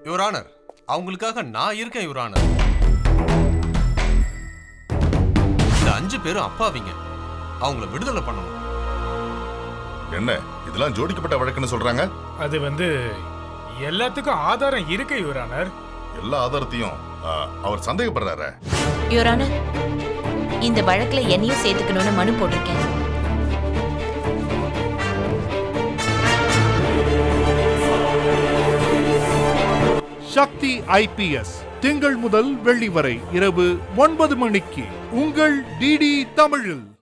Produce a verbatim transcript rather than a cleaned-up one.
Your honour, அவங்களுக்காக நான் இருக்கேன் யுவர் ஆனர். இந்த அஞ்சு பேரும் அப்பாவிங்க, அவங்கள விடுதலை பண்ணணும். என்ன இதெல்லாம் ஜோடிக்கப்பட்ட வழக்குன்னு சொல்றாங்க? அது வந்து எல்லாத்துக்கும் ஆதாரம் இருக்கு யுவர் ஆனர். எல்லா ஆதாரத்தையும் அவர் சந்தேகப்படுறாரு யுவர் ஆனர். இந்த வழக்குல என்னையும் சேர்த்துக்கணும்னு மனு போட்டிருக்கேன். சக்தி ஐபிஎஸ் திங்கள் முதல் வெள்ளி வரை இரவு ஒன்பது மணிக்கு உங்கள் டிடி தமிழில்.